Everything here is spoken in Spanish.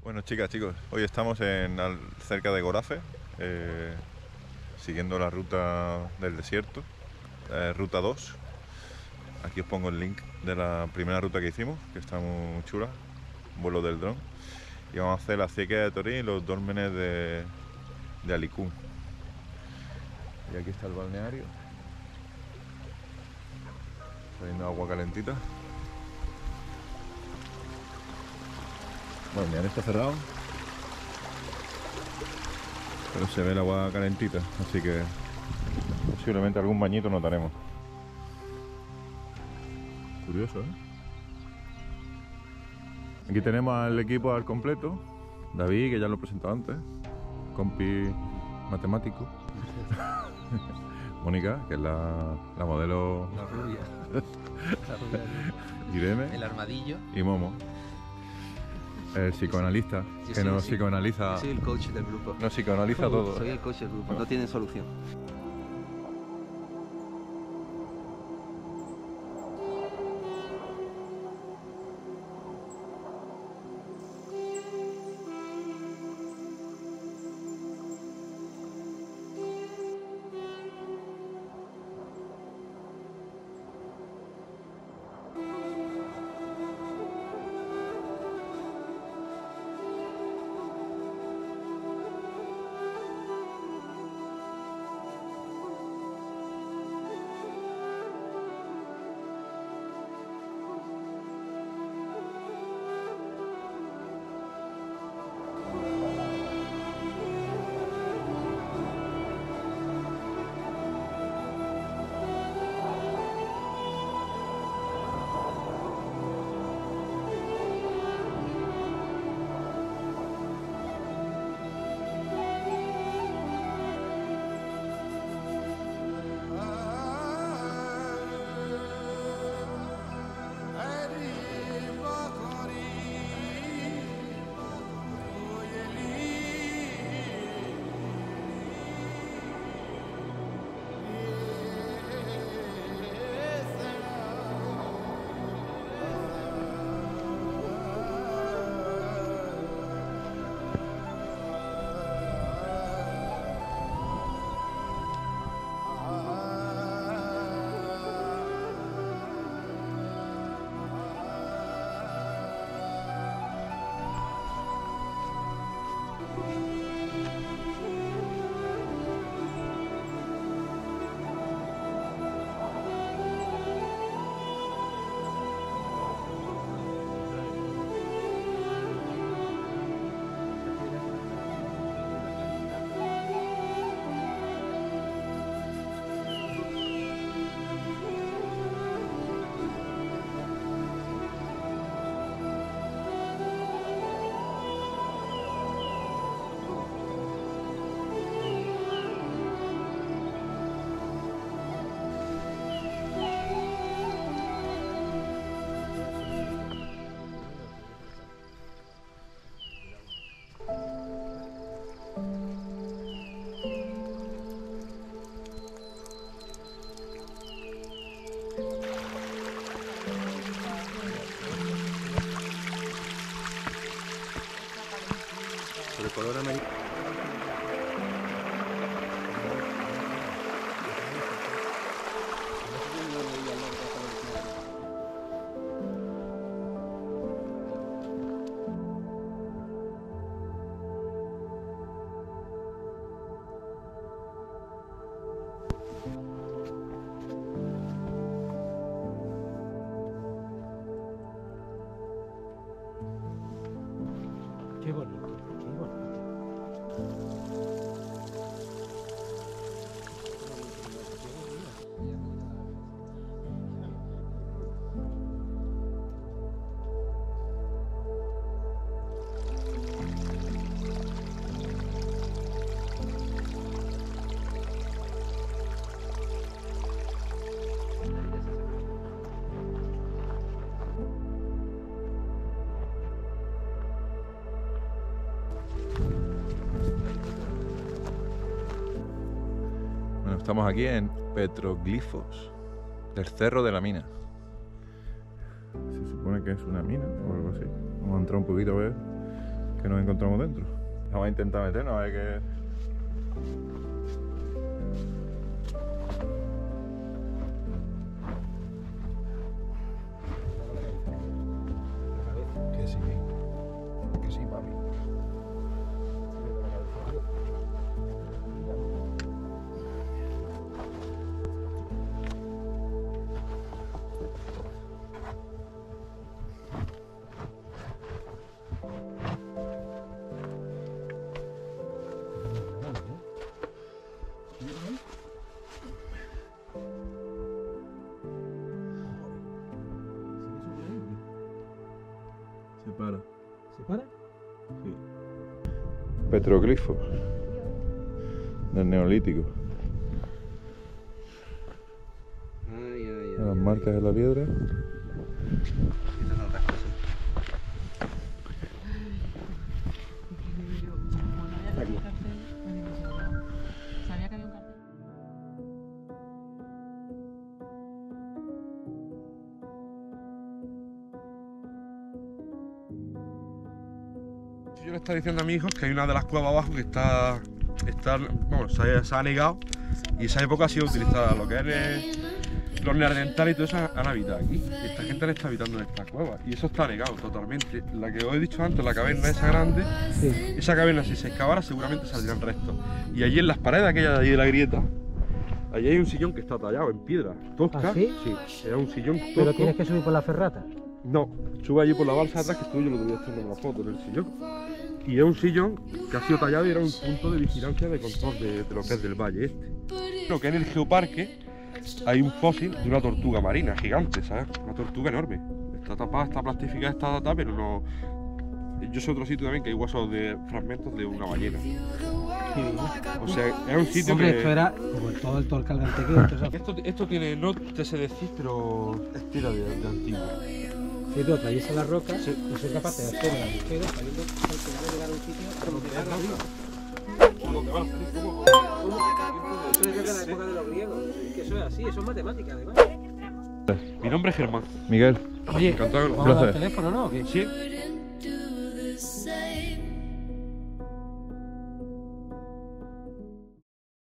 Bueno, chicas, chicos, hoy estamos cerca de Gorafe, siguiendo la ruta del desierto, ruta 2. Aquí os pongo el link de la primera ruta que hicimos, que está muy chula, vuelo del dron. Y vamos a hacer la Cieca de Torín y los dólmenes de Alicún. Y aquí está el balneario, saliendo agua calentita. Bueno, ya está cerrado, pero se ve el agua calentita, así que posiblemente algún bañito notaremos. Curioso, ¿eh? Aquí tenemos al equipo al completo. David, que ya lo he presentado antes, compi matemático. Mónica, que es la modelo. La rubia. La rubia. Irene. El armadillo. Y Momo, el psicoanalista, que nos psicoanaliza. Yo soy el coach del grupo. Nos psicoanaliza todo. Soy el coach del grupo, no tienen solución. Sobre color amarillo. Qué bonito, qué bonito. Bueno, estamos aquí en Petroglifos del Cerro de la Mina. Se supone que es una mina o algo así. Vamos a entrar un poquito a ver que nos encontramos dentro. Vamos a intentar meternos a ver qué. Que sí, papi. Se para. ¿Se para? Sí. Petroglifo. Del Neolítico. Las marcas de la piedra. Estas tantas cosas. Aquí. Sabía que había un cartel. Yo le estaba diciendo a mis hijos que hay una de las cuevas abajo que está bueno, se ha negado y en esa época ha sido utilizada. Lo que es los neandertales y todo eso han habitado aquí. Y esta gente le está habitando en esta cueva y eso está negado totalmente. La que os he dicho antes, la caverna esa grande, Sí. esa caverna si se excavara seguramente saldrían restos. Y allí en las paredes aquellas de allí de la grieta, allí hay un sillón que está tallado en piedra tosca. ¿Ah, sí? Sí, es un sillón tosco. Pero tienes que subir por la ferrata. No, sube allí por la balsa atrás que estuve yo lo que voy a hacer una foto del sillón. Y es un sillón que ha sido tallado y era un punto de vigilancia de control de lo que es del valle este. Lo que en el geoparque hay un fósil de una tortuga marina gigante, ¿sabes? Una tortuga enorme. Está tapada, está plastificada, está datada, pero no. Yo sé otro sitio también que hay huesos de fragmentos de una ballena. O sea, es un sitio Hombre, que. esto era como todo el calganteque. Esto tiene, no te sé decir, pero es tira de antiguo. Si tú atraviesas la roca, Sí. no soy capaz de hacer el agujero sabiendo que al final de llegar a un sitio como que haga arriba. ¿Dónde va a salir? ¿Cómo? Eso es de la época de los griegos. Que eso es así, eso es matemática además. Mi nombre es Germán. Miguel. Oye, Encantado. vamos a dar el placer. teléfono, ¿no? ¿O qué? Sí,